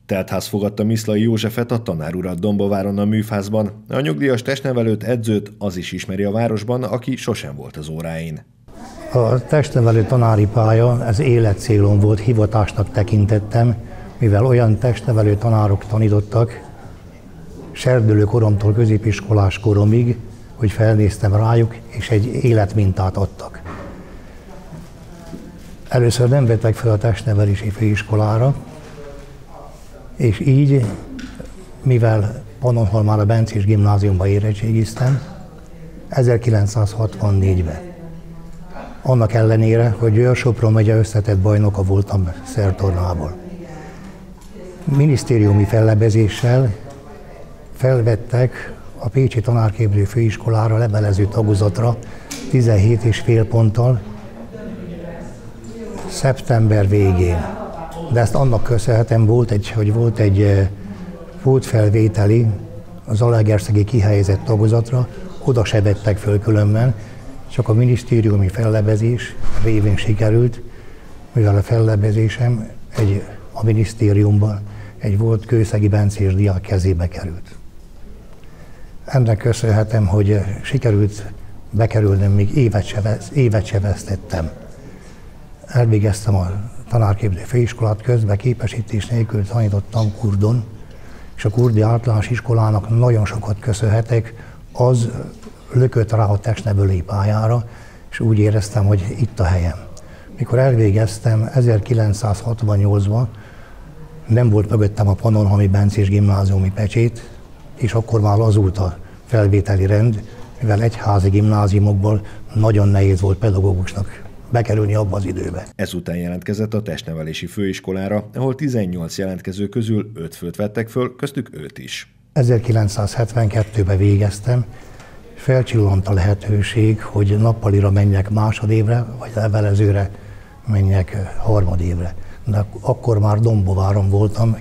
Teltház fogadta Miszlai Józsefet, a tanárurat Dombováron a műfázban. A nyugdíjas testnevelőt, edzőt az is ismeri a városban, aki sosem volt az óráin. A testnevelő tanári pálya, ez életcélom volt, hivatásnak tekintettem, mivel olyan testnevelő tanárok tanítottak, serdülő koromtól középiskolás koromig, hogy felnéztem rájuk, és egy életmintát adtak. Először nem vettek fel a testnevelési főiskolára, és így, mivel Pannonhalmán a Bencés gimnáziumban érettségiztem, 1964-ben. Annak ellenére, hogy Győr-Sopron megye összetett bajnoka voltam szertornából. Minisztériumi fellebezéssel felvettek a Pécsi Tanárképző Főiskolára levelező tagozatra 17,5 ponttal szeptember végén. De ezt annak köszönhetem, hogy volt egy pótfelvételi az zalaegerszegi kihelyezett tagozatra, oda se vettek föl különben, csak a minisztériumi fellebezés révén sikerült, mivel a fellebezésem a minisztériumban egy volt kőszegi bencés diák kezébe került. Ennek köszönhetem, hogy sikerült bekerülnem, még évet se vesztettem. Elvégeztem a tanárképző főiskolát, közben képesítés nélkül tanítottam kurdon, és a kurdi általános iskolának nagyon sokat köszönhetek, az lökött rá a testnevelői pályára, és úgy éreztem, hogy itt a helyem. Mikor elvégeztem 1968-ban, nem volt mögöttem a Pannonhalmi Bencés gimnáziumi pecsét, és akkor már lazult a felvételi rend, mivel egyházi gimnáziumokból nagyon nehéz volt pedagógusnak bekerülni abba az időbe. Ezután jelentkezett a testnevelési főiskolára, ahol 18 jelentkező közül 5 főt vettek föl, köztük őt is. 1972-ben végeztem, felcsillant a lehetőség, hogy nappalira menjek másodévre, vagy levelezőre menjek harmadévre. De akkor már Dombováron voltam,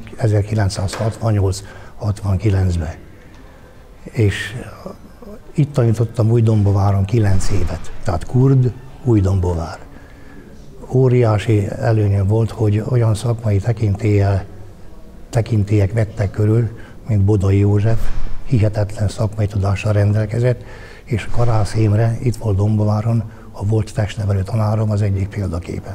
1968-69-ben. És itt tanítottam Újdombováron 9 évet, tehát kurd, Újdombovár. Óriási előnye volt, hogy olyan szakmai tekintélyek vettek körül, mint Bodai József, hihetetlen szakmai tudással rendelkezett, és Karász Imre itt volt Dombováron, a volt testnevelő tanárom az egyik példaképen.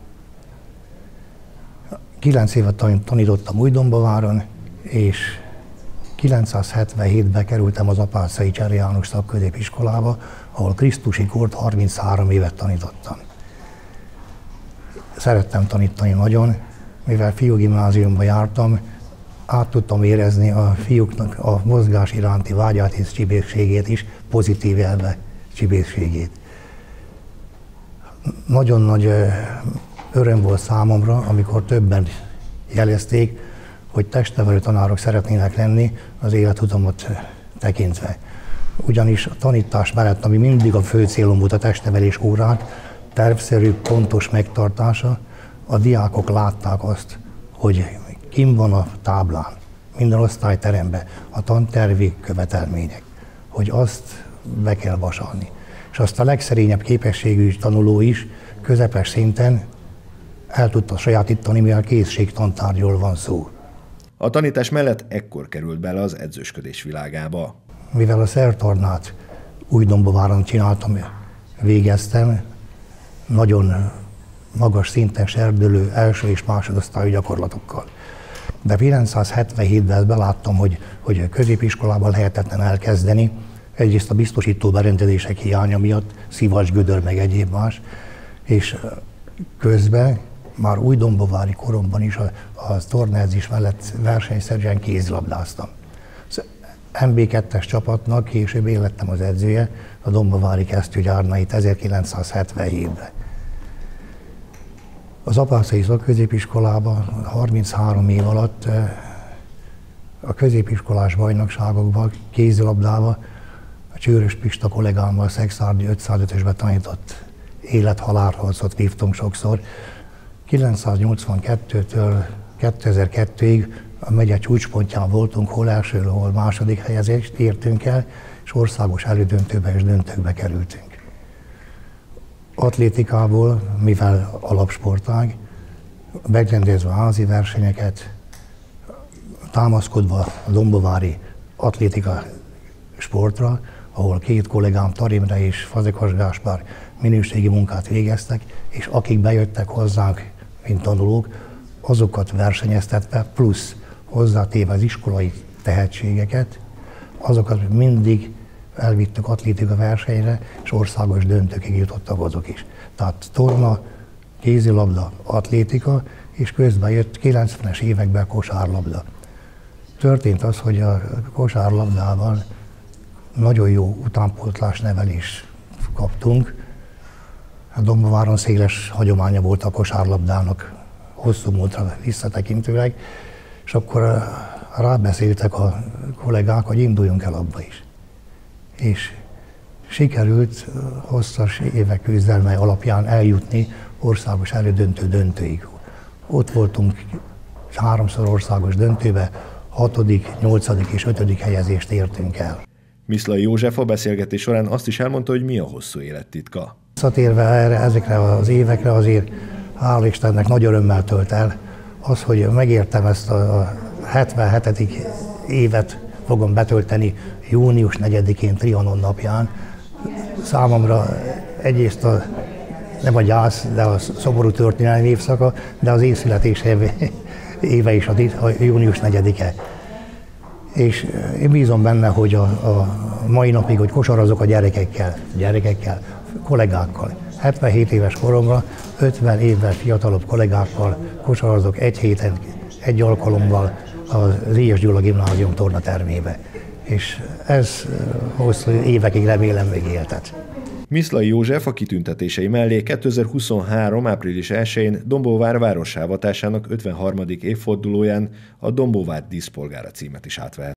9 évet tanítottam Újdombováron, és 977-ben kerültem az Apáczai Csery János szakközépiskolába, ahol krisztusi kort 33 évet tanítottam. Szerettem tanítani nagyon, mivel fiúgimnáziumba jártam, át tudtam érezni a fiúknak a mozgás iránti vágyát és csibészségét is, pozitív elve csibészségét. Nagyon nagy öröm volt számomra, amikor többen jelezték, hogy testnevelő tanárok szeretnének lenni az életutamot tekintve. Ugyanis a tanítás mellett, ami mindig a fő célom volt a testnevelés órák, tervszerű, pontos megtartása, a diákok látták azt, hogy kim van a táblán, minden osztályteremben a tantervi követelmények, hogy azt be kell vasalni. És azt a legszerényebb képességű tanuló is közepes szinten el tudta sajátítani, mivel készségtantárgyról van szó. A tanítás mellett ekkor került bele az edzősködés világába. Mivel a szertornát Újdombováron csináltam, végeztem, nagyon magas szinten serdülő első és másodosztályú gyakorlatokkal. De 1977-ben beláttam, hogy középiskolában lehetetlen elkezdeni, egyrészt a biztosító berendezések hiánya miatt, szivacs, gödör, meg egyéb más, és közben már újdombovári koromban is a tornaedzés mellett versenyszerűen kézilabdáztam. Az MB2-es csapatnak később én lettem az edzője, a Dombovári Kesztyűgyárnait 1977-ben. Az Apáczai Szakközépiskolában 33 év alatt a középiskolás bajnokságokban, kézilabdában a Csőrös Pista kollégámmal Szexárdi 505-ösben tanított élet-halálharcot vívtunk sokszor. 1982-től 2002-ig a megye csúcspontján voltunk, hol első, hol második helyezést értünk el, és országos elődöntőbe és döntőkbe kerültünk. Atlétikából, mivel alapsportág, megrendezve a házi versenyeket, támaszkodva a dombovári atlétika sportra, ahol két kollégám, Tarimre és Fazekas Gáspár minőségi munkát végeztek, és akik bejöttek hozzánk, mint tanulók, azokat versenyeztetve, plusz hozzátéve az iskolai tehetségeket, azokat mindig elvittük atlétika versenyre, és országos döntőkig jutottak azok is. Tehát torna, kézilabda, atlétika, és közben jött 90-es években kosárlabda. Történt az, hogy a kosárlabdával nagyon jó utánpótlás nevelést kaptunk. A Dombováron széles hagyománya volt a kosárlabdának, hosszú múltra visszatekintőleg, és akkor rábeszéltek a kollégák, hogy induljunk el abba is. És sikerült hosszas évek küzdelme alapján eljutni országos elődöntő döntőig. Ott voltunk 3-szor országos döntőbe, 6., 8. és 5. helyezést értünk el. Miszlay József a beszélgetés során azt is elmondta, hogy mi a hosszú élet titka. Visszatérve ezekre az évekre, azért hál' Istennek nagy örömmel tölt el az, hogy megértem ezt a 77. évet fogom betölteni június 4-én Trianon napján. Számomra egyrészt nem a gyász, de a szomorú történelmi évszaka, de az én születés éve is a június 4-e. És én bízom benne, hogy a mai napig, hogy kosarazok a gyerekekkel, kollégákkal. 77 éves koromra 50 évvel fiatalabb kollégákkal kosarazok egy héten, egy alkalommal az Éjes Gyula Gimnázium tornatermébe. És ez hosszú évekig remélem még éltet. Miszlay József a kitüntetései mellé 2023. április 1-én Dombóvár várossá avatásának 53. évfordulóján a Dombóvár díszpolgára címet is átvehet.